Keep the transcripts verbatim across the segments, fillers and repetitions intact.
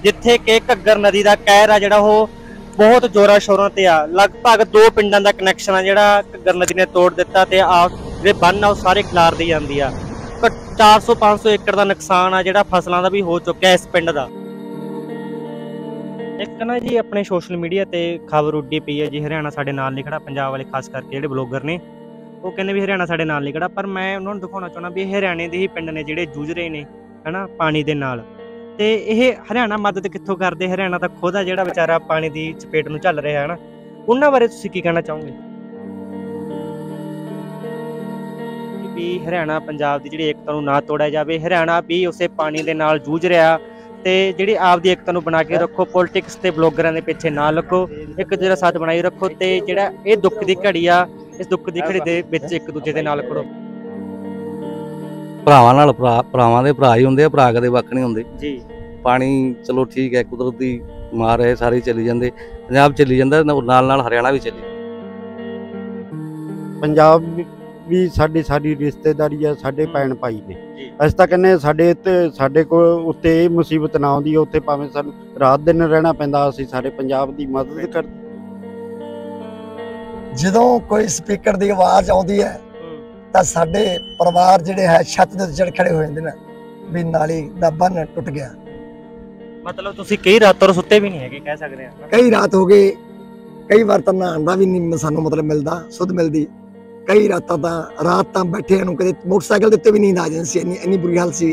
जिथे कि घग्गर नदी का कहर आ जिहड़ा वो बहुत जोरा शोरों ते आ। लगभग दो पिंडां दा कनैक्शन आ जिहड़ा घग्गर नदी ने तोड़ दिता ते आ जिहड़े बन्न आ सारे खिलार दी जांदी आ। चार सौ पांच सौ एकड़ का नुकसान आ जिहड़ा फसलों का भी हो चुका है इस पिंड का। एक ना जी अपने सोशल मीडिया ते खबर उड्डी पई है जी हरियाणा साडे नाल नहीं खड़ा। पंजाब वाले खास करके जिहड़े ब्लॉगर ने वो कहंदे भी हरियाणा साडे नाल नहीं खड़ा, पर मैं उन्हां नूं दिखाउणा चाहुंदा भी हरियाणे दे ही पिंड ने जिहड़े जूझ रहे ने है ना पानी दे नाल। ते इह हरियाणा मदद कित्थों करदे? हरियाणा तां खुद आ जिहड़ा बेचारा पानी दी चपेट नूं झੱਲ ਰਿਹਾ है ना। उन्हां बारे तुसीं की कहना चाहोगे भी हरियाणा पंजाब की जिहड़ी एकता नूं ना तोड़िया जावे? हरियाणा भी उसे पानी दे नाल जूझ रहा ते जिहड़ी आपदी एकता नूं बना के रखो, पॉलिटिक्स ते ब्लॉगरां दे पिछे ना लगो, एक दूजे दा साथ बनाई रखो ते जिहड़ा इह दुख दी घड़ी आ इस दुख दी घड़ी दे विच एक दूजे दे नाल खड़ो। भरावां नाल भरा भरावां दे भरा ही हुंदे आ, भरा कदे वक्ख नहीं हुंदे जी। पानी चलो ठीक है कुदरत दी मार है, सारे चली जांदे, पंजाब चली जांदा नाल नाल हरियाणा भी चली। पंजाब भी साडी साडी रिश्तेदारी है, साडे भैन भाई ने। अस तां कहने साडे ते साडे कोल उत्ते इह मुसीबत ना आउंदी, उत्ते भावें सानूं रात दिन रहना पैंदा, असीं सारे पंजाब दी मदद कर। जदों कोई स्पीकर दी आवाज़ आउंदी है तां साडे परिवार जिहड़े है छत दे चढ़ खड़े हो जांदे ने भी नाली दा बन्न टुट गया। मतलब तुसीं कई रातों सुत्ते भी नहीं है कह सकते हैं? कई रात हो गए, कई बार तां नहाण दा भी नहीं सानूं मतलब मिलदा, सुध मिलदी। कई रातां तां रात तां बैठे नूं कदे मोटरसाइकिल दे उत्ते भी नींद आ जांदी सी, इन्नी इन्नी बुरी हाल सी।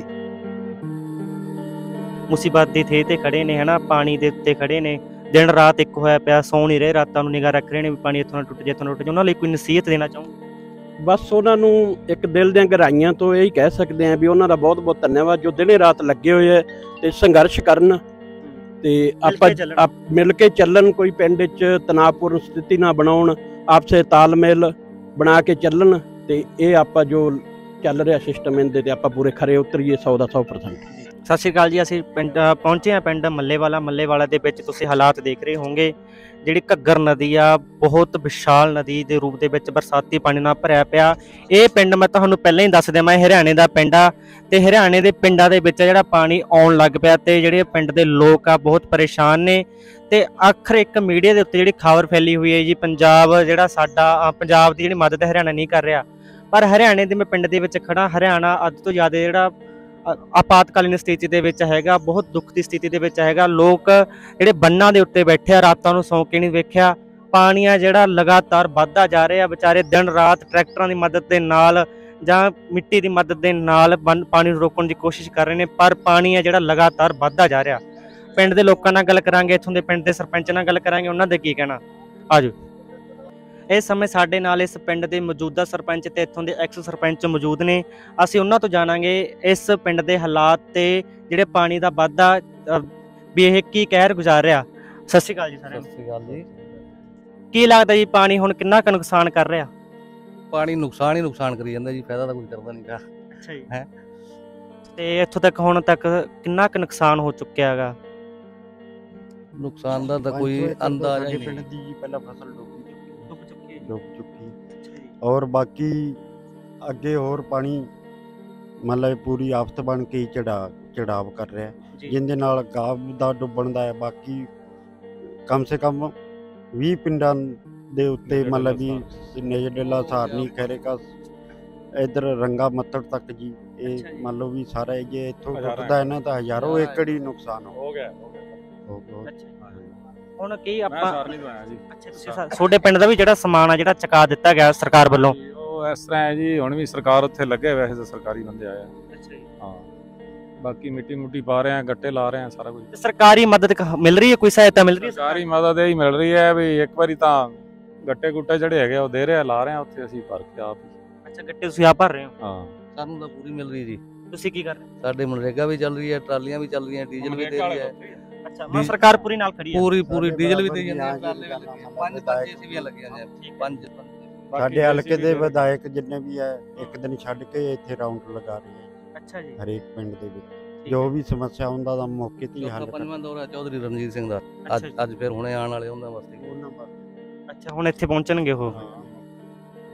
मुसीबत दी थे ते खड़े ने है ना, पानी दे उत्ते खड़े ने, दिन रात एक होया पिया, सौ नहीं रहे, रातां नूं निगाह रख रहे ने भी पानी इत्थों ना टुट जाए, इत्थों ना टुट जाए। उन्हां लई कोई नसीहत देना चाहूँ? बस उन्हां नूं एक दिल ਦੀਆਂ ਗਹਿਰਾਈਆਂ ਤੋਂ ਇਹੀ ਕਹਿ ਸਕਦੇ ਹਾਂ ਵੀ ਉਹਨਾਂ ਦਾ ਬਹੁਤ ਬਹੁਤ ਧੰਨਵਾਦ ਜੋ ਦਿਨੇ ਰਾਤ ਲੱਗੇ ਹੋਏ ਹੈ ਤੇ ਸੰਘਰਸ਼ ਕਰਨ ਤੇ ਆਪਾਂ ਮਿਲ ਕੇ ਚੱਲਣ, ਕੋਈ ਪਿੰਡ 'ਚ ਤਣਾਅਪੂਰਨ ਸਥਿਤੀ ਨਾ ਬਣਾਉਣ, ਆਪਸੇ ਤਾਲਮੇਲ ਬਣਾ ਕੇ ਚੱਲਣ ਤੇ ਇਹ ਆਪਾਂ ਜੋ ਚੱਲ ਰਿਹਾ ਸਿਸਟਮ ਇਹਦੇ ਤੇ ਆਪਾਂ ਪੂਰੇ ਖਰੇ ਉਤਰੀਏ ਸੌ ਦਾ ਸੌ परसेंट। सत श्री अकाल जी, असीं पिंड पहुंचे हैं पिंड मल्लेवाला। मल्लेवाला दे विच तुसीं हालात देख रहे होंगे, जिहड़ी घग्गर नदी आ बहुत विशाल नदी दे रूप दे विच बरसाती पानी नाल भरिया पिया। ये पिंड मैं तुहानूं पहलां ही दस देवां हरियाणे दा पिंड आ ते हरियाणे दे पिंडां दे विच जिहड़ा पानी आउण लग पिया ते जिहड़े पिंड दे लोक आ बहुत परेशान ने। ते आखिर एक मीडिया दे उत्ते जिहड़ी खबर फैली हुई है जी पंजाब जिहड़ा साडा पंजाब दी जिहड़ी मदद हरियाणा नहीं कर रहा, पर हरियाणे दे मैं पिंड दे विच खड़ा, हरियाणा अद तो ज़्यादा जिहड़ा आपातकालीन स्थिति दे विच हैगा, बहुत दुख की स्थिति दे विच हैगा। लोग जिहड़े बन्नां दे उत्ते बैठे आ, रातां नूं सौ के नहीं वेखिया, पानी आ जिहड़ा लगातार वधदा जा रिहा। बेचारे दिन रात ट्रैक्टरां दी मदद दे नाल जां मिट्टी दी मदद दे नाल पानी नूं रोकण दी कोशिश कर रहे ने, पर पानी आ जिहड़ा लगातार वधदा जा रिहा। पिंड दे लोकां नाल गल करांगे, इत्थों दे पिंड दे सरपंच नाल गल करांगे, उन्हां दे की कहना। आजो इस समय साडे नाल इस पिंड दे मौजूदा सरपंच ते इत्थों दे एक्स सरपंच मौजूद ने। असीं उन्हां तो जाणांगे इस पिंड दे हालात ते जिहड़े पानी दा वाधा भी इह की कहर गुजार रिहा। सत श्री अकाल जी सारिआं नूं। सत श्री अकाल जी। की लगदा जी पानी हुण किन्ना क नुकसान कर रिहा? पानी नुकसान ही नुकसान करी जांदा जी, फायदा तां कोई करदा नहीं गा। अच्छा जी है ते इत्थों तक हुण तक किन्ना क नुकसान हो चुक्या हैगा? नुकसान दा तां कोई अंदाजा ही पिंड नहीं। दी पहला फसल डुब डुब चुकी डुब चुकी और बाकी अगे होर पानी मतलब पूरी आफत बन के चढ़ा चढ़ाव कर रहा है, जिंदे नाल गांव दा डुबण दा है। बाकी कम से कम भी पिंडां दे उत्ते मतलब भी नेजडेला सारनी खैरेका इधर रंगा मत्तड़ तक जी ये मान लो भी सारा ये इत्थों टुटदा है ना तो हज़ारों एकड़ ही नुकसान हो गया हो गया। ਹੁਣ ਕੀ ਆਪਾਂ ਅੱਛਾ ਤੁਸੀਂ ਤੁਹਾਡੇ ਪਿੰਡ ਦਾ ਵੀ ਜਿਹੜਾ ਸਮਾਨ ਆ ਜਿਹੜਾ ਚੁਕਾ ਦਿੱਤਾ ਗਿਆ ਸਰਕਾਰ ਵੱਲੋਂ? ਉਹ ਇਸ ਤਰ੍ਹਾਂ ਹੈ ਜੀ, ਹੁਣ ਵੀ ਸਰਕਾਰ ਉੱਥੇ ਲੱਗੇ, ਵੈਸੇ ਤਾਂ ਸਰਕਾਰੀ ਬੰਦੇ ਆਏ ਆ। ਅੱਛਾ ਜੀ। ਹਾਂ ਬਾਕੀ ਮਿੱਟੀ ਮੁੱਟੀ ਪਾ ਰਹੇ ਆ, ਗੱਟੇ ਲਾ ਰਹੇ ਆ, ਸਾਰਾ ਕੁਝ। ਸਰਕਾਰੀ ਮਦਦ ਮਿਲ ਰਹੀ ਹੈ, ਕੋਈ ਸਹਾਇਤਾ ਮਿਲ ਰਹੀ ਹੈ? ਸਰਕਾਰੀ ਮਦਦ ਇਹ ਹੀ ਮਿਲ ਰਹੀ ਹੈ ਵੀ ਇੱਕ ਵਾਰੀ ਤਾਂ ਗੱਟੇ ਗੁੱਟੇ ਜਿਹੜੇ ਹੈਗੇ ਉਹ ਦੇ ਰਿਹਾ, ਲਾ ਰਹੇ ਆ ਉੱਥੇ, ਅਸੀਂ ਭਰ ਕੇ ਆਪ। ਅੱਛਾ ਗੱਟੇ ਤੁਸੀਂ ਆਪ ਭਰ ਰਹੇ ਹੋ? ਹਾਂ ਸਾਨੂੰ ਤਾਂ ਪੂਰੀ ਮਿਲ ਰਹੀ ਜੀ। ਤੁਸੀਂ ਕੀ ਕਰ ਰਹੇ ਹੋ? ਸਾਡੇ ਮਨਰੇਗਾ ਵੀ ਚੱਲ ਰਹੀ ਹੈ, ਟਰਾਲੀਆਂ ਵੀ ਚੱਲ ਰਹੀਆਂ, ਡੀਜ਼ਲ ਵੀ ਦੇ ਰਹੀ ਹੈ। अच्छा मैं सरकार पूरी नाल खड़ी है? पूरी पूरी डीजल भी दे जांदी है, ट्राले भी लगे पांच पांच एसीबीआं लगियां ने पांच। ਸਾਡੇ ਹਲਕੇ ਦੇ ਵਿਧਾਇਕ ਜਿੰਨੇ ਵੀ ਹੈ ਇੱਕ ਦਿਨ ਛੱਡ ਕੇ ਇੱਥੇ ਰਾਉਂਡ ਲਗਾ ਰਹੇ ਹੈ। ਅੱਛਾ ਜੀ। ਹਰੇਕ ਪਿੰਡ ਦੇ ਵਿੱਚ ਜੋ ਵੀ ਸਮੱਸਿਆ ਹੁੰਦਾ ਦਾ ਮੌਕੇ ਤੇ ਹੱਲ। ਪੰਜਵਾਂ ਦੌਰਾ ਚੌਧਰੀ ਰਣਜੀਤ ਸਿੰਘ ਦਾ ਅੱਜ ਅੱਜ ਫਿਰ ਹੁਣੇ ਆਉਣ ਵਾਲੇ ਉਹਨਾਂ ਵਾਸਤੇ। ਅੱਛਾ ਹੁਣ ਇੱਥੇ ਪਹੁੰਚਣਗੇ ਉਹ?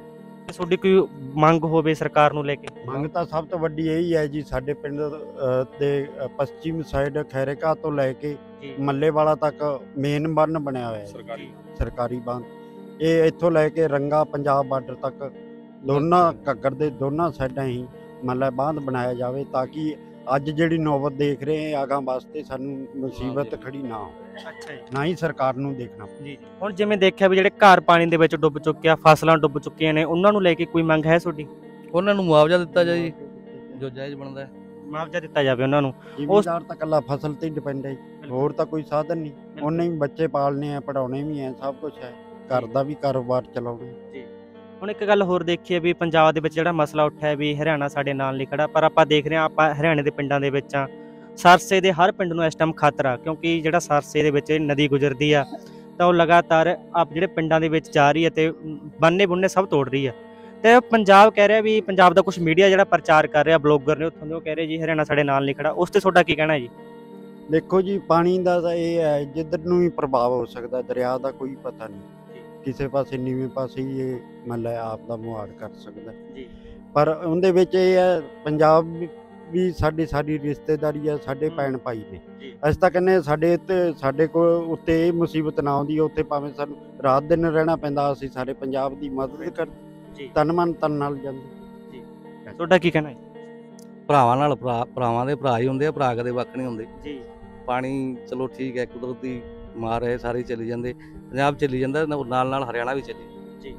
ਤੇ ਤੁਹਾਡੀ ਕੋਈ ਮੰਗ ਹੋਵੇ ਸਰਕਾਰ ਨੂੰ ਲੈ ਕੇ? ਮੰਗ ਤਾਂ ਸਭ ਤੋਂ ਵੱਡੀ ਇਹੀ ਹੈ ਜੀ, ਸਾਡੇ ਪਿੰਡ ਅ, ਦੇ ਅ, ਪੱਛਮੀ ਸਾਈਡ ਖੈਰੇਕਾ ਤੋਂ ਲੈ ਕੇ ਜੀ ਮੱਲੇਵਾਲਾ ਤੱਕ ਮੇਨ ਬੰਨ ਬਣਿਆ ਹੋਇਆ ਹੈ, ਸਰਕਾਰੀ ਸਰਕਾਰੀ ਬੰਨ। ਇਹ ਇੱਥੋਂ ਲੈ ਕੇ ਰੰਗਾ ਪੰਜਾਬ ਬਾਰਡਰ ਤੱਕ ਦੋਨਾਂ ਘੱਗਰ ਦੇ ਦੋਨਾਂ ਸਾਈਡਾਂ ਹੀ ਮਤਲਬ ਬਾਂਧ ਬਣਾਇਆ ਜਾਵੇ, ਤਾਂ ਕਿ ਅੱਜ ਜਿਹੜੀ ਨੌਬਤ ਦੇਖ ਰਹੇ ਹਾਂ ਅਗਾਂਹ ਵਾਸਤੇ ਸਾਨੂੰ ਮੁਸੀਬਤ ਖੜੀ ਨਾ ਹੋ, ਅੱਛਾ ਜੀ ਨਾ ਹੀ ਸਰਕਾਰ ਨੂੰ ਦੇਖਣਾ ਪਵੇ। ਜੀ ਜੀ ਹੁਣ ਜਿਵੇਂ ਦੇਖਿਆ ਵੀ ਜਿਹੜੇ ਘਰ ਪਾਣੀ ਦੇ ਵਿੱਚ ਡੁੱਬ ਚੁੱਕੇ ਆ, ਫਸਲਾਂ ਡੁੱਬ ਚੁੱਕੀਆਂ ਨੇ, ਉਹਨਾਂ ਨੂੰ ਲੈ ਕੇ ਕੋਈ ਮੰਗ ਹੈ ਤੁਹਾਡੀ? ਉਹਨਾਂ ਨੂੰ ਮੁਆਵਜ਼ਾ ਦਿੱਤਾ ਜਾਏ ਜੀ, ਜੋ ਜਾਇਜ਼ ਬਣਦਾ ਹੈ। ਮੁਆਵਜ਼ਾ ਦਿੱਤਾ ਜਾਵੇ ਉਹਨਾਂ ਨੂੰ। ਜ਼ਿਮੀਂਦਾਰ ਤਾਂ ਇਕੱਲਾ ਫਸਲ ਤੇ ਹੀ ਡਿਪੈਂਡ ਹੈ ਜੀ, ਹੋਰ ਤਾਂ ਕੋਈ ਸਾਧਨ ਨਹੀਂ। ਉਹਨੇ ਵੀ ਬੱਚੇ ਪਾਲਣੇ ਆ, ਪੜਾਉਣੇ ਵੀ ਆ, ਸਭ ਕੁਝ ਹੈ, ਘਰ ਦਾ ਵੀ ਕਾਰੋਬਾਰ ਚਲਾਉਣਾ। ਹੁਣ ਇੱਕ ਗੱਲ ਹੋਰ ਦੇਖੀਏ ਵੀ ਪੰਜਾਬ ਦੇ ਵਿੱਚ ਜਿਹੜਾ ਮਸਲਾ ਉੱਠਿਆ ਵੀ ਹਰਿਆਣਾ ਸਾਡੇ ਨਾਲ ਨਹੀਂ ਖੜਾ, ਪਰ ਆਪਾਂ ਦੇਖ ਰਹੇ ਹਾਂ ਆਪਾਂ ਹਰਿਆਣੇ ਦੇ ਪਿੰਡਾਂ ਦੇ ਵਿੱਚ ਆ, ਸਰਸੇ ਦੇ ਹਰ ਪਿੰਡ ਨੂੰ ਇਸ ਟਾਈਮ ਖਤਰਾ, ਕਿਉਂਕਿ ਜਿਹੜਾ ਸਰਸੇ ਦੇ ਵਿੱਚ ਨਦੀ ਗੁਜ਼ਰਦੀ ਆ ਤਾਂ ਉਹ ਲਗਾਤਾਰ ਆਪ ਜਿਹੜੇ ਪਿੰਡਾਂ ਦੇ ਵਿੱਚ ਜਾ ਰਹੀ ਹੈ ਤੇ ਬੰਨੇ ਬੁੰਨੇ ਸਭ ਤੋੜ ਰਹੀ ਆ। ਤੇ ਪੰਜਾਬ ਕਹਿ ਰਿਹਾ ਵੀ ਪੰਜਾਬ ਦਾ ਕੁਝ ਮੀਡੀਆ ਜਿਹੜਾ ਪ੍ਰਚਾਰ ਕਰ ਰਿਹਾ, ਬਲੌਗਰ ਨੇ ਉੱਥੋਂ ਦੇ, ਉਹ ਕਹਿ ਰਹੇ ਜੀ ਹਰਿਆਣਾ ਸਾਡੇ ਨਾਲ ਨਹੀਂ ਖੜਾ। ਉਸ ਤੇ ਤੁਹਾਡਾ ਕੀ ਕਹਿਣਾ ਜੀ? ਦੇਖੋ ਜੀ, ਪਾਣੀ ਦਾ ਤਾਂ ਇਹ ਹੈ ਜਿੱਧਰ ਨੂੰ ਵੀ ਪ੍ਰਭਾਵ ਹੋ ਸਕਦਾ, ਦਰਿਆ ਦਾ ਕੋਈ ਪਤਾ ਨਹੀਂ, ਕਿਸੇ ਪਾਸੇ ਨੀਵੇਂ ਪਾਸੇ ਹੀ ਇਹ ਮਤਲਬ ਆਪ ਦਾ ਮੁਹਾਰ ਕਰ ਸਕਦਾ ਜੀ। ਪਰ ਉਹਦੇ ਵਿੱਚ ਇਹ ਹੈ, ਪੰਜਾਬ ਵੀ ਸਾਡੀ ਸਾਡੀ ਰਿਸ਼ਤੇਦਾਰੀ ਹੈ, ਸਾਡੇ ਭੈਣ ਭਾਈ ਨੇ। ਅਸੀਂ ਤਾਂ ਕਹਿੰਦੇ ਸਾਡੇ ਤੇ ਸਾਡੇ ਕੋਲ ਉੱਤੇ ਇਹ ਮੁਸੀਬਤ ਨਾ ਆਉਂਦੀ, ਉੱਥੇ ਭਾਵੇਂ ਸਾਨੂੰ ਰਾਤ ਦਿਨ ਰਹਿਣਾ ਪੈਂਦਾ, ਅਸੀਂ ਸਾਰੇ ਪੰਜਾਬ ਦੀ ਮਦਦ ਕਰ ਤਨ ਮਨ ਤਨ ਨਾਲ ਜਾਂਦੇ। ਤੁਹਾਡਾ ਕੀ ਕਹਿਣਾ ਹੈ? ਭਰਾਵਾਂ ਨਾਲ ਭਰਾ ਭਰਾਵਾਂ ਦੇ ਭਰਾ ਹੀ ਹੁੰਦੇ ਆ, ਭਰਾ ਕਦੇ ਵੱਖ ਨਹੀਂ ਹੁੰਦੇ ਜੀ। ਪਾਣੀ ਚਲੋ ਠੀਕ ਹੈ, ਕੁਦਰਤੀ ਮਾਰ ਹੈ, ਸਾਰੇ ਚਲੀ ਜਾਂਦੇ, ਪੰਜਾਬ ਚਲੀ ਜਾਂਦਾ, ਨਾਲ ਨਾਲ ਹਰਿਆਣਾ ਵੀ ਚਲੀ ਜੀ।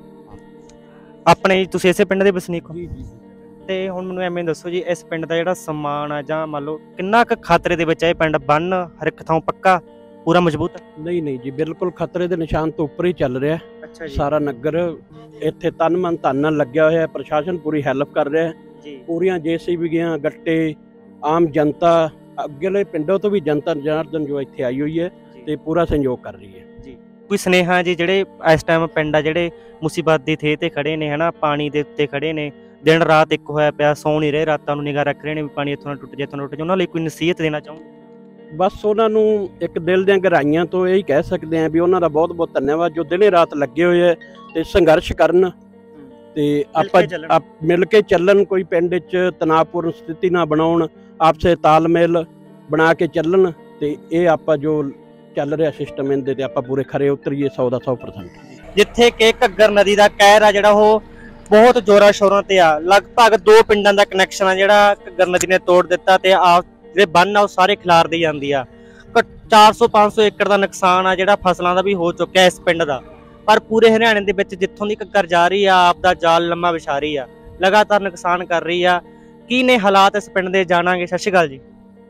ਆਪਣੇ ਜੀ ਤੁਸੀਂ ਇਸੇ ਪਿੰਡ ਦੇ ਵਸਨੀਕ ਹੋ? ਜੀ ਜੀ। ਤੇ ਹੁਣ ਮੈਨੂੰ ਐਵੇਂ ਦੱਸੋ ਜੀ, ਇਸ ਪਿੰਡ ਦਾ ਜਿਹੜਾ ਸਮਾਨ ਆ ਜਾਂ ਮੰਨ ਲਓ ਕਿੰਨਾ ਕੁ ਖਤਰੇ ਦੇ ਵਿੱਚ ਹੈ ਇਹ ਪਿੰਡ? ਬੰਨ ਹਰ ਇੱਕ ਥਾਂ ਪੱਕਾ ਪੂਰਾ ਮਜ਼ਬੂਤ? ਨਹੀਂ ਨਹੀਂ ਜੀ, ਬਿਲਕੁਲ ਖਤਰੇ ਦੇ ਨਿਸ਼ਾਨ ਤੋਂ ਉੱਪਰ ਹੀ ਚੱਲ ਰਿਹਾ। ਅੱਛਾ ਜੀ। ਸਾਰਾ ਨਗਰ ਇੱਥੇ ਤਨ ਮਨ ਧਨ ਨਾਲ ਲੱਗਿਆ ਹੋਇਆ ਹੈ, ਪ੍ਰਸ਼ਾਸਨ ਪੂਰੀ ਹੈਲਪ ਕਰ ਰਿਹਾ ਹੈ ਜੀ। ਪੂਰੀਆਂ ਜੇਸੀਬੀ ਗਈਆਂ, ਗੱਟੇ, ਆਮ ਜਨਤਾ, ਅੱਗੇਲੇ ਪਿੰਡੋਂ ਤੋਂ ਵੀ ਜਨਤਾ ਜਨਾਰਦਨ ਜੋ ਇੱਥੇ ਆਈ ਹੋਈ ਹੈ ਤੇ ਪੂਰਾ ਸਹਿਯੋਗ ਕਰ ਰਹੀ ਹੈ ਜੀ। ਕੋਈ ਸੁਨੇਹਾ ਜੀ ਜਿਹੜੇ ਇਸ ਟਾਈਮ ਪਿੰਡ ਆ ਜਿਹੜੇ ਮੁਸੀਬਤ ਦੀ ਥੇ ਤੇ ਖੜੇ ਨੇ ਹਨਾ, ਪਾਣੀ ਦੇ ਉੱਤੇ ਖੜੇ ਨੇ, ਦਿਨ ਰਾਤ ਇੱਕ ਹੋਇਆ ਪਿਆ, ਸੌ ਨਹੀਂ ਰਹੇ, ਰਾਤਾਂ ਨੂੰ ਨਿਗਾਹ ਰੱਖ ਰਹੇ ਨੇ ਵੀ ਪਾਣੀ ਇੱਥੋਂ ਨਾ ਟੁੱਟ ਜਾਏ, ਇੱਥੋਂ ਨਾ ਟੁੱਟ ਜਾਏ, ਉਹਨਾਂ ਲਈ ਕੋਈ ਨਸੀਹਤ ਦੇਣਾ ਚਾਹੋ? ਬਸ ਉਹਨਾਂ ਨੂੰ ਇੱਕ ਦਿਲ ਦੀਆਂ ਗਹਿਰਾਈਆਂ ਤੋਂ ਇਹੀ ਕਹਿ ਸਕਦੇ ਹਾਂ ਵੀ ਉਹਨਾਂ ਦਾ ਬਹੁਤ ਬਹੁਤ ਧੰਨਵਾਦ, ਜੋ ਦਿਨੇ ਰਾਤ ਲੱਗੇ ਹੋਏ ਹੈ ਤੇ ਸੰਘਰਸ਼ ਕਰਨ ਤੇ ਆਪਾਂ ਮਿਲ ਕੇ ਚੱਲਣ, ਕੋਈ ਪਿੰਡ 'ਚ ਤਣਾਅਪੂਰਨ ਸਥਿਤੀ ਨਾ ਬਣਾਉਣ, ਆਪਸੇ ਤਾਲਮੇਲ ਬਣਾ ਕੇ ਚੱਲਣ, ਤੇ ਇਹ ਆਪਾਂ ਜੋ ਚੱਲ ਰਿਹਾ ਸਿਸਟਮ ਇਹਦੇ ਤੇ ਆਪਾਂ ਪੂਰੇ ਖਰੇ ਉਤਰੀਏ ਸੌ ਦਾ ਸੌ ਪਰਸੈਂਟ। ਜਿੱਥੇ ਕਿ ਘੱਗਰ ਨਦੀ ਦਾ ਕਹਿਰ ਆ ਜਿਹੜਾ ਉਹ ਬਹੁਤ ਜ਼ੋਰਾਂ ਸ਼ੋਰਾਂ ਤੇ ਆ, ਲਗਭਗ ਦੋ ਪਿੰਡਾਂ ਦਾ ਕਨੈਕਸ਼ਨ ਆ ਜਿਹੜਾ ਘੱਗਰ ਨਦੀ ਨੇ ਤੋੜ ਦਿੱਤਾ ਤੇ ਆ ਜਿਹੜੇ ਬੰਨ ਆ ਉਹ ਸਾਰੇ ਖਿਲਾਰਦੀ ਜਾਂਦੀ ਆ। ਚਾਰ ਸੌ ਪੰਜ ਸੌ ਏਕੜ ਦਾ ਨੁਕਸਾਨ ਆ ਜਿਹੜਾ ਫਸਲਾਂ ਦਾ ਵੀ ਹੋ ਚੁੱਕਿਆ ਇਸ ਪਿੰਡ ਦਾ। ਪਰ ਪੂਰੇ ਹਰਿਆਣੇ ਦੇ ਵਿੱਚ ਜਿੱਥੋਂ ਦੀ ਘੱਗਰ ਜਾ ਰਹੀ ਆ, ਆਪ ਦਾ ਜਾਲ ਲੰਮਾ ਵਿਛਾ ਰਹੀ ਆ, ਲਗਾਤਾਰ ਨੁਕਸਾਨ ਕਰ ਰਹੀ ਆ। ਕੀ ਨੇ ਹਾਲਾਤ ਇਸ ਪਿੰਡ ਦੇ, ਜਾਣਾਂਗੇ। ਸਤਿ ਸ਼੍ਰੀ ਅਕਾਲ ਜੀ।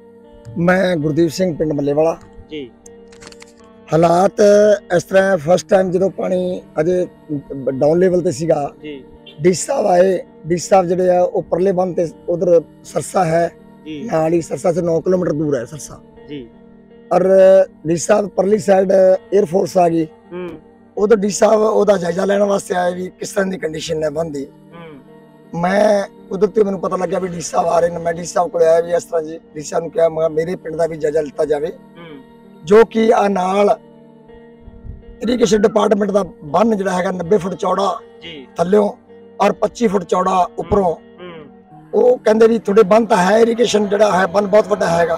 ਮੈਂ ਗੁਰਦੀਪ ਸਿੰਘ, ਪਿੰਡ ਮੱਲੇਵਾਲਾ ਜੀ। ਹਾਲਾਤ ਇਸ ਤਰ੍ਹਾਂ, ਫਸਟ ਟਾਈਮ ਜਦੋਂ ਪਾਣੀ ਅਜੇ ਡਾਊਨ ਲੈਵਲ ਤੇ ਸੀਗਾ ਜੀ, ਡੀ ਸਾਹਿਬ ਆਏ, ਡੀ ਸਾਹਿਬ ਜਿਹੜੇ ਆ ਉਹ ਪਰਲੇ ਬੰਨ ਤੇ ਉਧਰ ਸਰਸਾ ਹੈ ਜੀ, ਨਾਲ ਹੀ, ਸਰਸਾ ਸੇ ਨੌ ਕਿਲੋਮੀਟਰ दूर है सरसा जी। और डी साहब परली साइड एयर फोर्स आ गई, उधर डी साहब ओदा जायजा लेने वास्ते आए भी किस तरह की कंडीशन है बंदी। मैं उधर तो मैंने पता लगा भी डी साहब आ रहे हैं, मैं डी साहब को आया भी इस तरह जी, डी साहब ने कहा मैं मेरे पिंड का भी जायजा लिता जाए, जो कि आ नाल इरीगेशन डिपार्टमेंट का बन जिहड़ा हैगा नब्बे फुट चौड़ा थल्लों और पच्चीस फुट चौड़ा उपरों, ਉਹ ਕਹਿੰਦੇ ਵੀ ਤੁਹਾਡੇ ਬੰਨ ਤਾਂ ਹੈ, ਇਰੀਗੇਸ਼ਨ ਜਿਹੜਾ ਹੈ ਬੰਨ ਬਹੁਤ ਵੱਡਾ ਹੈਗਾ,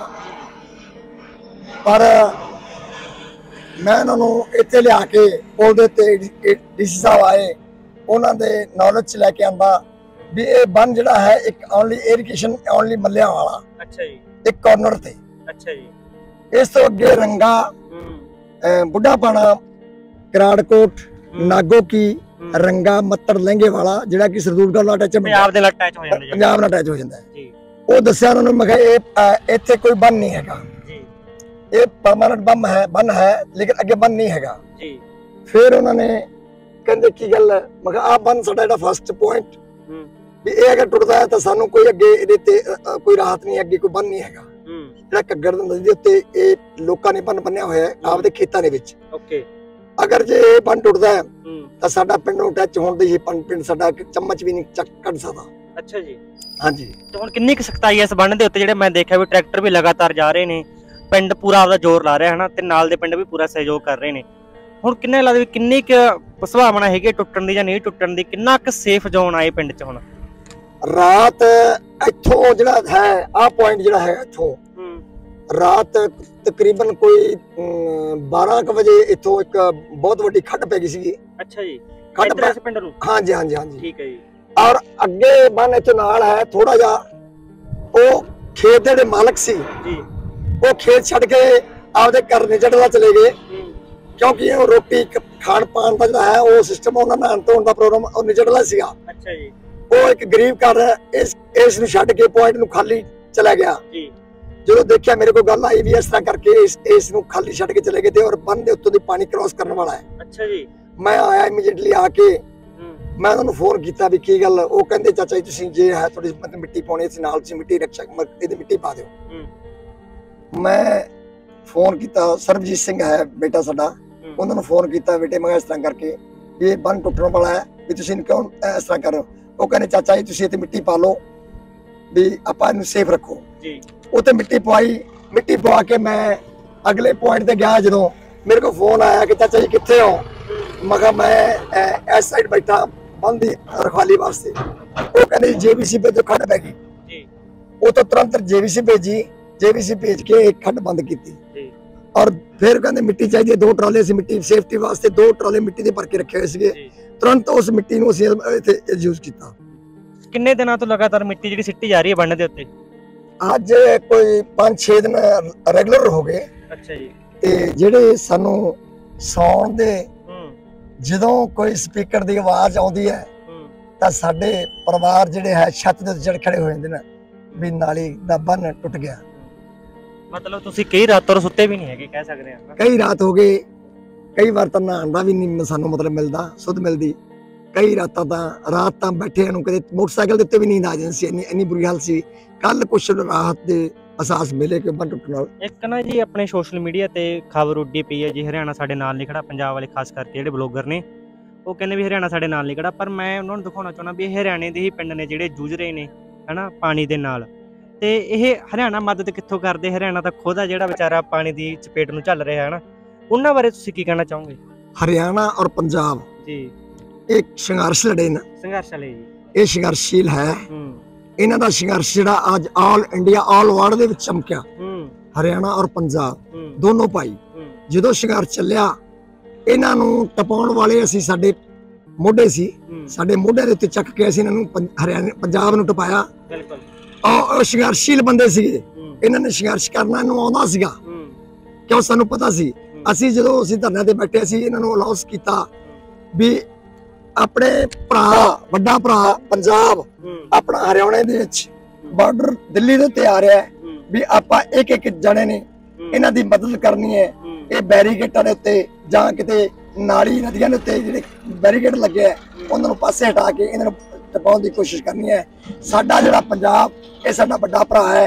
ਪਰ ਮੈਂ ਉਹਨਾਂ ਨੂੰ ਇੱਥੇ ਲਿਆ ਕੇ ਉਹਦੇ ਤੇ ਡੀਸੀ ਸਾਹਿਬ ਆਏ, ਉਹਨਾਂ ਦੇ ਨੌਲੇਜ ਚ ਲੈ ਕੇ ਆਂਦਾ ਵੀ ਇਹ ਬੰਨ ਜਿਹੜਾ ਹੈ ਇੱਕ ਓਨਲੀ ਇਰੀਗੇਸ਼ਨ ਓਨਲੀ ਮੱਲਿਆਂ ਵਾਲਾ। ਅੱਛਾ ਜੀ। ਇੱਕ ਕਾਰਨਰ ਤੇ। ਅੱਛਾ ਜੀ। ਇਸ ਤੋਂ ਅੱਗੇ ਰੰਗਾ, ਬੁੱਢਾ ਪਾਣਾ, ਕਰਾੜਕੋਟ, ਨਾਗੋ ਕੀ, ਰੰਗਾ, ਮੱਤੜ, ਲਹਿੰਗੇ ਵਾਲਾ ਜਿਹੜਾ ਕਿ ਸਰਦੂਲਗੜ੍ਹ ਨਾਲ ਅਟੈਚ ਪੰਜਾਬ ਦੇ ਨਾਲ ਅਟੈਚ ਹੋ ਜਾਂਦਾ, ਪੰਜਾਬ ਨਾਲ ਅਟੈਚ ਹੋ ਜਾਂਦਾ ਜੀ। ਉਹ ਦੱਸਿਆ ਉਹਨਾਂ ਨੂੰ, ਮੈਂ ਕਿਹਾ ਇਹ ਇੱਥੇ ਕੋਈ ਬੰਨ ਨਹੀਂ ਹੈਗਾ ਜੀ, ਇਹ ਪਰਮਾਨੈਂਟ ਬੰਨ ਹੈ, ਬੰਨ ਹੈ ਲੇਕਿਨ ਅੱਗੇ ਬੰਨ ਨਹੀਂ ਹੈਗਾ ਜੀ। ਫਿਰ ਉਹਨਾਂ ਨੇ ਕਹਿੰਦੇ ਕੀ ਗੱਲ ਹੈ, ਮੈਂ ਕਿਹਾ ਆਹ ਬੰਨ ਸਾਡਾ ਜਿਹੜਾ ਫਸਟ ਪੁਆਇੰਟ ਵੀ ਇਹ ਅਗਰ ਟੁੱਟਦਾ ਹੈ ਤਾਂ ਸਾਨੂੰ ਕੋਈ ਅੱਗੇ ਇਹਦੇ ਤੇ ਕੋਈ ਰਾਹਤ ਨਹੀਂ, ਅੱਗੇ ਕੋਈ ਬੰਨ ਨਹੀਂ ਹੈਗਾ। ਜਿਹੜਾ ਘੱਗਰ ਨਦੀ ਦੇ ਉੱਤੇ ਇਹ ਲੋਕਾਂ ਨੇ ਬੰਨ ਬੰਨਿਆ ਹੋਇਆ ਹੈ ਆਪਦੇ ਖੇਤਾਂ ਦੇ ਵਿੱਚ। ਓਕੇ। ਅਗਰ ਜੇ ਇਹ ਬੰਨ ਟੁੱਟਦਾ ਹੈ ਤਾਂ ਸਾਡਾ ਪਿੰਡ ਨੂੰ ਟੱਚ ਹੋਣ ਦੀ ਹੀ ਪਿੰਡ ਸਾਡਾ ਚਮਚ ਵੀ ਨਹੀਂ ਚੱਕ ਕੱਢ ਸਕਦਾ। ਅੱਛਾ ਜੀ। ਹਾਂਜੀ। ਤੇ ਹੁਣ ਕਿੰਨੀ ਕੁ ਸਖਤਾਈ ਹੈ ਇਸ ਬੰਨ ਦੇ ਉੱਤੇ? ਜਿਹੜੇ ਮੈਂ ਦੇਖਿਆ ਵੀ ਟਰੈਕਟਰ ਵੀ ਲਗਾਤਾਰ ਜਾ ਰਹੇ ਨੇ, ਪਿੰਡ ਪੂਰਾ ਆਪਦਾ ਜ਼ੋਰ ਲਾ ਰਿਹਾ ਹੈ ਨਾ, ਤੇ ਨਾਲ ਦੇ ਪਿੰਡ ਵੀ ਪੂਰਾ ਸਹਿਯੋਗ ਕਰ ਰਹੇ ਨੇ। ਹੁਣ ਕਿੰਨੇ ਲੱਗਦਾ ਵੀ ਕਿੰਨੀ ਕੁ ਸੰਭਾਵਨਾ ਹੈਗੀ ਟੁੱਟਣ ਦੀ ਜਾਂ ਨਹੀਂ ਟੁੱਟਣ ਦੀ, ਕਿੰਨਾ ਕੁ ਸੇਫ ਜ਼ੋਨ ਆਏ ਪਿੰਡ 'ਚ ਹੁਣ? ਰਾਤ ਇੱਥੋਂ ਜਿਹੜਾ ਹੈ ਆਹ ਪੁਆਇੰਟ ਜਿਹੜਾ ਹੈ ਇੱਥੋਂ ਰਾਤ ਤਕਰੀਬਨ ਕੋਈ ਬਾਰਾਂ ਕੁ ਵਜੇ ਇੱਥੋਂ ਇੱਕ ਬਹੁਤ ਵੱਡੀ ਖੱਡ ਪੈ ਗਈ ਸੀ। ਅੱਛਾ ਜੀ, ਖੱਡ ਪੈ ਪਿੰਡ ਨੂੰ? ਹਾਂਜੀ ਹਾਂਜੀ ਹਾਂਜੀ ਠੀਕ ਹੈ ਜੀ। ਔਰ ਅੱਗੇ ਬੰਨ ਇੱਥੇ ਨਾਲ ਹੈ ਥੋੜਾ ਜਿਹਾ, ਉਹ ਖੇਤ ਦੇ ਜਿਹੜੇ ਮਾਲਕ ਸੀ ਜੀ ਉਹ ਖੇਤ ਛੱਡ ਕੇ ਆਪਦੇ ਘਰ ਨਿਜੜਵਾ ਚਲੇ ਗਏ, ਕਿਉਂਕਿ ਉਹ ਰੋਟੀ ਖਾਣ ਪਾਣ ਦਾ ਜਿਹੜਾ ਹੈ ਉਹ ਸਿਸਟਮ ਉਹਨਾਂ ਨਾਲ ਧੋਣ ਦਾ ਪ੍ਰੋਗਰਾਮ ਉਹ ਨਿਜੜਵਾ ਸੀਗਾ। ਅੱਛਾ ਜੀ। ਉਹ ਇੱਕ ਗਰੀਬ ਘਰ ਇਸ ਇਸ ਨੂੰ ਛੱਡ ਕੇ ਪੁਆਇੰਟ ਨੂੰ ਖਾਲੀ ਚਲਾ ਗਿਆ ਜੀ। ਜਦੋਂ ਦੇਖਿਆ ਮੇਰੇ ਕੋਲ ਗੱਲ ਆਈ ਵੀ ਇਸ ਤਰ੍ਹਾਂ ਕਰਕੇ ਇਸ ਇਸ ਨੂੰ ਖਾਲੀ ਛੱਡ ਕੇ ਚਲੇ ਗਏ ਤੇ ਔਰ ਬੰਨ ਦੇ ਉੱਤੋਂ ਦੀ ਪਾਣੀ ਕ੍ਰਾਸ ਕਰਨ ਵਾਲਾ ਹੈ। ਅੱਛਾ ਜੀ। ਮੈਂ ਆਇਆ ਇਮੀਡੀਏਟਲੀ ਆ ਕੇ ਮੈਂ ਉਹਨਾਂ ਨੂੰ ਫੋਨ ਕੀਤਾ ਵੀ ਕੀ ਗੱਲ, ਉਹ ਕਹਿੰਦੇ ਚਾਚਾ ਜੀ ਤੁਸੀਂ ਜੇ ਹੈ ਥੋੜੀ ਮਤਲਬ ਮਿੱਟੀ ਪਾਉਣੀ ਸੀ ਨਾਲ, ਤੁਸੀਂ ਮਿੱਟੀ ਰਕਸ਼ਾ ਇਹਦੀ ਮਿੱਟੀ ਪਾ ਦਿਓ। ਮੈਂ ਫੋਨ ਕੀਤਾ, ਸਰਬਜੀਤ ਸਿੰਘ ਹੈ ਬੇਟਾ ਸਾਡਾ, ਉਹਨਾਂ ਨੂੰ ਫੋਨ ਕੀਤਾ ਬੇਟੇ ਮੈਂ ਇਸ ਤਰ੍ਹਾਂ ਕਰਕੇ ਵੀ ਇਹ ਬੰਨ ਟੁੱਟਣ ਵਾਲਾ ਹੈ ਵੀ ਤੁਸੀਂ ਕਿਉਂ ਇਸ ਤਰ੍ਹਾਂ ਕਰ ਰਹੇ ਹੋ? ਉਹ ਕਹਿੰਦੇ ਚਾਚਾ ਜੀ ਤੁਸੀਂ ਇੱਥੇ ਮਿੱਟੀ ਪਾ ਲਓ ਵੀ ਆਪਾਂ ਇਹਨੂੰ ਸੇਫ ਰੱਖੋ ਜੀ। ਉੱਥੇ ਮਿੱਟੀ ਪਵਾਈ, ਮਿੱਟੀ ਪਵਾ ਕੇ ਮੈਂ ਅਗਲੇ ਪੁਆਇੰਟ ਤੇ ਗਿਆ। ਜਦੋਂ ਮੇਰੇ ਕੋਲ ਫੋਨ ਆਇਆ ਕਿ ਚਾਚਾ ਜੀ ਕਿੱਥੇ ਹੋ, ਮੈਂ ਕਿਹਾ ਮੈਂ ਇਸ ਸਾਈਡ ਬੈਠਾ ਬੰਨ ਦੀ ਰਖਵਾਲੀ ਵਾਸਤੇ। ਉਹ ਕਹਿੰਦੇ ਜੇਬੀਸੀ ਭੇਜੋ, ਖੱਡ ਪੈ ਗਈ ਜੀ। ਉਹ ਤੋਂ ਤੁਰੰਤ ਜੇਬੀਸੀ ਭੇਜੀ, ਜੇਬੀਸੀ ਭੇਜ ਕੇ ਇੱਕ ਖੱਡ ਬੰਦ ਕੀਤੀ ਜੀ। ਔਰ ਫਿਰ ਕਹਿੰਦੇ ਮਿੱਟੀ ਚਾਹੀਦੀ ਹੈ, ਦੋ ਟਰਾਲੇ ਸੀ ਮਿੱਟੀ ਸੇਫਟੀ ਵਾਸਤੇ, ਦੋ ਟਰਾਲੇ ਮਿੱਟੀ ਦੇ ਭਰ ਕੇ ਰੱਖੇ ਹੋਏ ਸੀਗੇ। ਤੁਰੰਤ ਉਸ ਮਿੱਟੀ ਨੂੰ ਅਸੀਂ ਇੱਥੇ ਯੂਜ਼ ਕੀਤਾ। ਕਿੰਨੇ ਦਿਨਾਂ ਤੋਂ ਲਗਾਤਾਰ ਮਿੱਟੀ ਜਿਹੜੀ ਸਿੱਟੀ ਜਾ ਰਹੀ ਹੈ ਬੰਨ ਦੇ ਉੱਤੇ? ਅੱਜ ਕੋਈ ਪੰਜ ਛੇ ਦਿਨ ਰੈਗੂਲਰ ਹੋ ਗਏ। ਅੱਛਾ ਜੀ। ਤੇ ਜਿਹੜੇ ਸਾਨੂੰ ਸੌਣ ਦੇ ਜਦੋਂ ਕੋਈ ਸਪੀਕਰ ਦੀ ਆਵਾਜ਼ ਆਉਂਦੀ ਹੈ ਤਾਂ ਸਾਡੇ ਪਰਿਵਾਰ ਜਿਹੜੇ ਹੈ ਛੱਤ ਦੇ ਚੜ ਖੜੇ ਹੋ ਜਾਂਦੇ ਨੇ ਵੀ ਨਾਲੀ ਦਾ ਬੰਨ ਟੁੱਟ ਗਿਆ। ਮਤਲਬ ਤੁਸੀਂ ਕਈ ਰਾਤਾਂ ਤੋਂ ਸੁੱਤੇ ਵੀ ਨਹੀਂ ਹੈਗੇ ਕਹਿ ਸਕਦੇ ਆ? ਕਈ ਰਾਤ ਹੋ ਗਏ, ਕਈ ਵਾਰ ਤਾਂ ਨਹਾਉਣ ਦਾ ਵੀ ਨਹੀਂ ਸਾਨੂੰ ਮਤਲਬ ਮਿਲਦਾ, ਸੁੱਧ ਮਿਲਦੀ। ਕਈ ਰਾਤਾਂ ਤਾਂ ਰਾਤ ਤਾਂ ਬੈਠੇ ਨੂੰ ਕਦੇ ਮੋਟਰਸਾਈਕਲ ਦੇ ਉੱਤੇ ਵੀ ਨੀਂਦ ਆ ਜਾਂਦੀ ਸੀ, ਇੰਨੀ ਇੰਨੀ ਬੁਰੀ ਹਾਲ ਸੀ। ਕੱਲ ਕੁਛ ਰਾਹਤ ਦੇ ਅਹਿਸਾਸ ਮਿਲੇ ਕਿ ਬੰਨ ਟੁੱਟਣ ਨਾਲ। ਇੱਕ ਨਾ ਜੀ ਆਪਣੇ ਸੋਸ਼ਲ ਮੀਡੀਆ ਤੇ ਖਬਰ ਉੱਡੀ ਪਈ ਹੈ ਜੀ, ਹਰਿਆਣਾ ਸਾਡੇ ਨਾਲ ਨਹੀਂ ਖੜਾ। ਪੰਜਾਬ ਵਾਲੇ ਖਾਸ ਕਰਕੇ ਜਿਹੜੇ ਬਲੌਗਰ ਨੇ ਉਹ ਕਹਿੰਦੇ ਵੀ ਹਰਿਆਣਾ ਸਾਡੇ ਨਾਲ ਨਹੀਂ ਖੜਾ, ਪਰ ਮੈਂ ਉਹਨਾਂ ਨੂੰ ਦਿਖਾਉਣਾ ਚਾਹੁੰਦਾ ਵੀ ਇਹ ਹਰਿਆਣੇ ਦੇ ਹੀ ਪਿੰਡ ਨੇ ਜਿਹੜੇ ਜੂਝ ਰਹੇ ਨੇ ਹਨਾ ਪਾਣੀ ਦੇ ਨਾਲ। ਤੇ ਇਹ ਹਰਿਆਣਾ ਮਦਦ ਕਿੱਥੋਂ ਕਰਦੇ? ਹਰਿਆਣਾ ਤਾਂ ਖੁਦ ਆ ਜਿਹੜਾ ਵਿਚਾਰਾ ਪਾਣੀ ਦੀ ਚਪੇਟ ਨੂੰ ਚੱਲ ਰਿਹਾ ਹੈ ਨਾ, ਉਹਨਾਂ ਬਾਰੇ ਤੁਸੀਂ ਕੀ ਕਹਿਣਾ ਚਾਹੋਗੇ? ਹਰਿਆਣਾ ਔਰ ਪੰਜਾਬ ਜੀ ਇੱਕ ਸੰਘਰਸ਼ ਲੜੇ ਨਾ, ਸੰਘਰਸ਼ ਵਾਲੇ ਜੀ, ਇਹ ਸੰਘਰਸ਼ੀਲ ਹੈ। ਇਹਨਾਂ ਦਾ ਸੰਘਰਸ਼ ਜਿਹੜਾ ਅੱਜ ਆਲ ਇੰਡੀਆ ਆਲ ਵਰਲਡ ਦੇ ਵਿੱਚ ਚਮਕਿਆ। ਹਰਿਆਣਾ ਔਰ ਪੰਜਾਬ ਦੋਨੋਂ ਭਾਈ ਜਦੋਂ ਸੰਘਰਸ਼ ਚੱਲਿਆ, ਇਹਨਾਂ ਨੂੰ ਟਪਾਉਣ ਵਾਲੇ ਅਸੀਂ ਸਾਡੇ ਮੋਢੇ ਸੀ, ਸਾਡੇ ਮੋਢਿਆਂ ਦੇ ਉੱਤੇ ਚੱਕ ਕੇ ਅਸੀਂ ਇਹਨਾਂ ਨੂੰ ਹਰਿਆਣਾ ਪੰਜਾਬ ਨੂੰ ਟਪਾਇਆ। ਬਿਲਕੁਲ। ਉਹ ਸੰਘਰਸ਼ੀਲ ਬੰਦੇ ਸੀਗੇ, ਇਹਨਾਂ ਨੇ ਸੰਘਰਸ਼ ਕਰਨਾ ਇਹਨੂੰ ਆਉਂਦਾ ਸੀਗਾ, ਕਿਉਂ ਸਾਨੂੰ ਪਤਾ ਸੀ। ਅਸੀਂ ਜਦੋਂ ਅਸੀਂ ਧਰਨੇ ਤੇ ਬੈਠੇ ਸੀ ਇਹਨਾਂ ਨੂੰ ਅਨਾਉਂਸ ਕੀਤਾ ਵੀ ਆਪਣੇ ਭਰਾ ਵੱਡਾ ਭਰਾ ਪੰਜਾਬ ਆਪਣਾ ਹਰਿਆਣਾ ਦੇ ਵਿੱਚ ਬਾਰਡਰ ਦਿੱਲੀ ਦੇ ਉੱਤੇ ਆ ਰਿਹਾ ਹੈ ਵੀ ਆਪਾਂ ਇੱਕ ਇੱਕ ਜਣੇ ਨੇ ਇਹਨਾਂ ਦੀ ਮਦਦ ਕਰਨੀ ਹੈ। ਇਹ ਬੈਰੀਕੇਡਾਂ ਦੇ ਉੱਤੇ ਜਾਂ ਕਿਤੇ ਨਾਲੀ ਨਦੀਆਂ ਦੇ ਉੱਤੇ ਜਿਹੜੇ ਬੈਰੀਕੇਡ ਲੱਗੇ ਆ ਉਹਨਾਂ ਨੂੰ ਪਾਸੇ ਹਟਾ ਕੇ ਇਹਨਾਂ ਨੂੰ ਟਪਾਉਣ ਦੀ ਕੋਸ਼ਿਸ਼ ਕਰਨੀ ਹੈ। ਸਾਡਾ ਜਿਹੜਾ ਪੰਜਾਬ ਇਹ ਸਾਡਾ ਵੱਡਾ ਭਰਾ ਹੈ।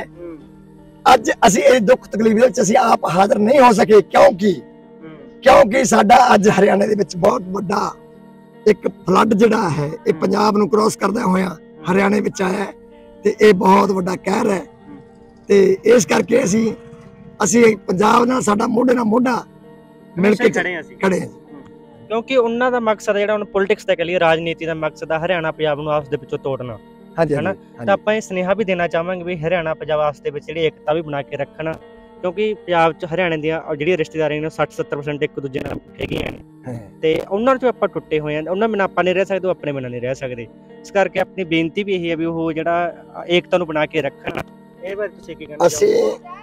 ਅੱਜ ਅਸੀਂ ਇਹ ਦੁੱਖ ਤਕਲੀਫ ਵਿੱਚ ਅਸੀਂ ਆਪ ਹਾਜ਼ਰ ਨਹੀਂ ਹੋ ਸਕੇ, ਕਿਉਂਕਿ ਕਿਉਂਕਿ ਸਾਡਾ ਅੱਜ ਹਰਿਆਣੇ ਦੇ ਵਿੱਚ ਬਹੁਤ ਵੱਡਾ ਇੱਕ ਫਲੱਡ ਜਿਹੜਾ ਹੈ ਇਹ ਪੰਜਾਬ ਨੂੰ ਕ੍ਰਾਸ ਕਰਦਾ ਹੋਇਆ ਹਰਿਆਣੇ ਵਿੱਚ ਆਇਆ ਤੇ ਇਹ ਬਹੁਤ ਵੱਡਾ ਕਹਿਰ ਹੈ। ਤੇ ਇਸ ਕਰਕੇ ਅਸੀਂ ਅਸੀਂ ਪੰਜਾਬ ਨਾਲ ਸਾਡਾ ਮੋਢੇ ਨਾਲ ਮੋਢਾ ਮਿਲ ਕੇ ਖੜੇ ਹਾਂ ਅਸੀਂ ਖੜੇ ਹਾਂ, ਕਿਉਂਕਿ ਉਹਨਾਂ ਦਾ ਮਕਸਦ ਜਿਹੜਾ ਹੁਣ ਪੋਲਿਟਿਕਸ ਦਾ ਕਹ ਲਈਏ ਰਾਜਨੀਤੀ ਦਾ ਮਕਸਦ ਆ ਹਰਿਆਣਾ ਪੰਜਾਬ ਨੂੰ ਆਪਸ ਦੇ ਵਿੱਚੋਂ ਤੋੜਨਾ। ਹਾਂਜੀ ਹਨਾ, ਤਾਂ ਆਪਾਂ ਇਹ ਸੁਨੇਹਾ ਵੀ ਦੇਣਾ ਚਾਹਾਂਗੇ ਵੀ ਹਰਿਆਣਾ ਪੰਜਾਬ ਆਪਸ ਦੇ ਵਿੱਚ ਜਿਹੜੀ ਏਕਤਾ ਵੀ ਬਣਾ ਕੇ ਰੱਖਣ, ਕਿਉਂਕਿ ਪੰਜਾਬ 'ਚ ਹਰਿਆਣੇ ਦੀਆਂ ਜਿਹੜੀਆਂ ਰਿਸ਼ਤੇਦਾਰੀਆਂ ਨੇ ਸੱਠ ਸੱਤਰ ਪਰਸੈਂਟ ਇੱਕ ਦੂਜੇ ਨਾਲ ਹੈਗੀਆਂ ਨੇ ਤੇ ਉਹਨਾਂ 'ਚੋਂ ਆਪਾਂ ਟੁੱਟੇ ਹੋਏ ਹਾਂ। ਉਹਨਾਂ ਬਿਨਾਂ ਆਪਾਂ ਨਹੀਂ ਰਹਿ ਸਕਦੇ, ਉਹ ਆਪਣੇ ਬਿਨਾਂ ਨਹੀਂ ਰਹਿ ਸਕਦੇ। ਇਸ ਕਰਕੇ ਆਪਣੀ ਬੇਨਤੀ ਵੀ ਇਹੀ ਹੈ ਵੀ ਉਹ ਜਿਹੜਾ ਏਕਤਾ ਨੂੰ ਬਣਾ ਕੇ ਰੱਖਣ। ਇਹ ਬਾਰੇ ਤੁਸੀਂ ਕੀ ਕਹਿਣਾ ਅਸੀਂ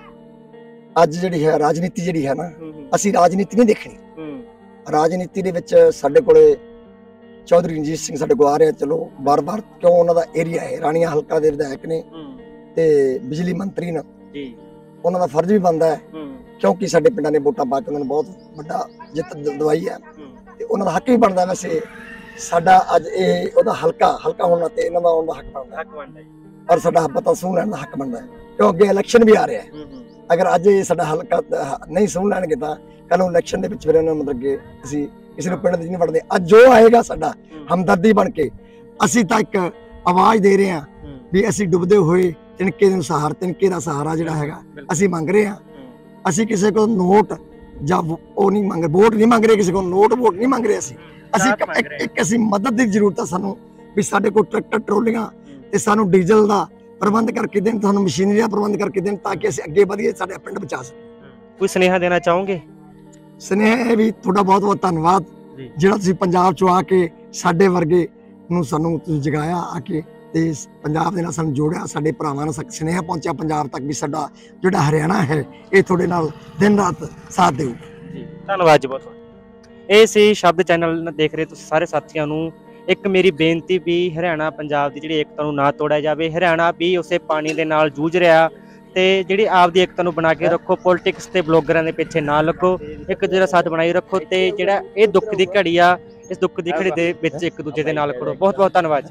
ਅੱਜ ਜਿਹੜੀ ਹੈ ਰਾਜਨੀਤੀ ਜਿਹੜੀ ਹੈ ਨਾ, ਅਸੀਂ ਰਾਜਨੀਤੀ ਨਹੀਂ ਦੇਖਣੀ। ਰਾਜਨੀਤੀ ਦੇ ਵਿੱਚ ਸਾਡੇ ਕੋਲੇ ਚੌਧਰੀ ਰਣਜੀਤ ਸਿੰਘ ਸਾਡੇ ਕੋਲ ਆ ਰਹੇ, ਚਲੋ ਬਾਰ-ਬਾਰ ਕਿਉਂ ਉਹਨਾਂ ਦਾ ਏਰੀਆ ਹੈ, ਰਾਣੀਆਂ ਹਲਕਾ ਦੇ ਵਿਧਾਇਕ ਨੇ ਤੇ ਬਿਜਲੀ ਮੰਤਰੀ ਨੇ ਜੀ, ਉਹਨਾਂ ਦਾ ਫਰਜ਼ ਵੀ ਬਣਦਾ ਹੈ ਕਿਉਂਕਿ ਸਾਡੇ ਪਿੰਡਾਂ ਨੇ ਵੋਟਾਂ ਪਾ ਕੇ ਉਹਨਾਂ ਨੂੰ ਬਹੁਤ ਵੱਡਾ ਜਿੱਤ ਦਵਾਈ ਹੈ ਤੇ ਉਹਨਾਂ ਦਾ ਹੱਕ ਵੀ ਬਣਦਾ। ਵੈਸੇ ਸਾਡਾ ਅੱਜ ਇਹ ਉਹਦਾ ਹਲਕਾ ਹਲਕਾ ਹੋਣਾ ਤੇ ਇਹਨਾਂ ਦਾ ਆਉਣ ਦਾ ਹੱਕ ਬਣਦਾ ਹੱਕ ਬਣਦਾ ਔਰ ਸਾਡਾ ਪਤਾ ਸੁਣ ਲੈਣ ਦਾ ਹੱਕ ਬਣਦਾ ਹੈ, ਕਿਉਂ ਅੱਗੇ ਇਲੈਕਸ਼ਨ ਵੀ ਆ ਰਿਹਾ ਹੈ। ਅਗਰ ਅੱਜ ਇਹ ਸਾਡਾ ਹਲਕਾ ਨਹੀਂ ਸੁਣ ਲੈਣਗੇ ਤਾਂ ਕੱਲ ਨੂੰ ਇਲੈਕਸ਼ਨ ਦੇ ਵਿੱਚ ਫਿਰ ਇਹਨਾਂ ਨੂੰ ਮਤਲਬ ਕਿ ਅਸੀਂ ਕਿਸੇ ਨੂੰ ਪਿੰਡ ਦੇ ਨਹੀਂ ਵੜਦੇ। ਅੱਜ ਜੋ ਆਏਗਾ ਸਾਡਾ ਹਮਦਰਦੀ ਬਣ ਕੇ ਅਸੀਂ ਤਾਂ ਇੱਕ ਆਵਾਜ਼ ਦੇ ਰਹੇ ਹਾਂ ਵੀ ਅਸੀਂ ਡੁੱਬਦੇ ਹੋਏ ਤਿਨਕੇ ਨੂੰ ਸਹਾਰਾ ਤਿਨਕੇ ਦਾ ਸਹਾਰਾ ਜਿਹੜਾ ਹੈਗਾ ਅਸੀਂ ਮੰਗ ਰਹੇ ਹਾਂ। ਅਸੀਂ ਕਿਸੇ ਕੋਲ ਨੋਟ ਜਾਂ ਉਹ ਨਹੀਂ ਮੰਗ ਰਹੇ, ਵੋਟ ਨਹੀਂ ਮੰਗ ਰਹੇ ਕਿਸੇ ਕੋਲ, ਨੋਟ ਵੋਟ ਨਹੀਂ ਮੰਗ ਰਹੇ। ਅਸੀਂ ਅਸੀਂ ਇੱਕ ਇੱਕ ਅਸੀਂ ਮਦਦ ਦੀ ਜ਼ਰੂਰਤ ਹੈ ਸਾਨੂੰ, ਵੀ ਸਾਡੇ ਕੋਲ ਟਰੈਕਟਰ ਟਰੋਲੀਆਂ ਤੇ ਸਾਨੂੰ ਡੀਜ਼ਲ ਦਾ ਪ੍ਰਬੰਧ ਕਰਕੇ ਦੇਣ, ਸਾਨੂੰ ਮਸ਼ੀਨਰੀ ਦਾ ਪ੍ਰਬੰਧ ਕਰਕੇ ਦੇਣ, ਤਾਂ ਕਿ ਅਸੀਂ ਅੱਗੇ ਵਧੀਏ, ਸਾਡੇ ਪਿੰਡ ਬਚਾ ਸਕੀਏ। ਕੋਈ ਸੁਨੇਹਾ ਦੇਣਾ ਚਾਹੋਗੇ? ਸੁਨੇਹਾ ਇਹ ਵੀ ਤੁਹਾਡਾ ਬਹੁਤ ਬਹੁਤ ਧੰਨਵਾਦ, ਜਿਹੜਾ ਤੁਸੀਂ ਪੰਜਾਬ ਚੋਂ ਆ ਕੇ ਸਾਡੇ ਵਰਗੇ ਨੂੰ ਸਾਨੂੰ ਤੁਸੀਂ ਜਗਾਇਆ ਆ ਕੇ, ਤੇ ਪੰਜਾਬ ਦੇ ਨਾਲ ਸਾਨੂੰ ਜੋੜਿਆ, ਸਾਡੇ ਭਰਾਵਾਂ ਨੂੰ ਸੁਨੇਹਾ ਪਹੁੰਚਿਆ ਪੰਜਾਬ ਤੱਕ ਵੀ ਸਾਡਾ ਜਿਹੜਾ ਹਰਿਆਣਾ ਹੈ ਇਹ ਤੁਹਾਡੇ ਨਾਲ ਦਿਨ ਰਾਤ ਸਾਥ ਦੇਊ। ਧੰਨਵਾਦ ਜੀ ਬਹੁਤ ਬਹੁਤ। ਇਹ ਸੀ ਸ਼ਬਦ ਚੈਨਲ ਦੇਖ ਰਹੇ ਤੁਸੀਂ ਸਾਰੇ ਸਾਥੀਆਂ ਨੂੰ ਇੱਕ ਮੇਰੀ ਬੇਨਤੀ ਵੀ ਹਰਿਆਣਾ ਪੰਜਾਬ ਦੀ ਜਿਹੜੀ ਏਕਤਾ ਨੂੰ ਨਾ ਤੋੜਿਆ ਜਾਵੇ। ਹਰਿਆਣਾ ਵੀ ਉਸੇ ਪਾਣੀ ਦੇ ਨਾਲ ਜੂਝ ਰਿਹਾ, ਤੇ ਜਿਹੜੀ ਆਪਦੀ ਏਕਤਾ ਨੂੰ ਬਣਾ ਕੇ ਰੱਖੋ, ਪੋਲਿਟਿਕਸ ਤੇ ਬਲੌਗਰਾਂ ਦੇ ਪਿੱਛੇ ਨਾ ਲੱਗੋ, ਇੱਕ ਦੂਜੇ ਦਾ ਸਾਥ ਬਣਾਈ ਰੱਖੋ, ਤੇ ਜਿਹੜਾ ਇਹ ਦੁੱਖ ਦੀ ਘੜੀ ਆ, ਇਸ ਦੁੱਖ ਦੀ ਘੜੀ ਦੇ ਵਿੱਚ ਇੱਕ ਦੂਜੇ ਦੇ ਨਾਲ ਖੜੋ। ਬਹੁਤ ਬਹੁਤ ਧੰਨਵਾਦ।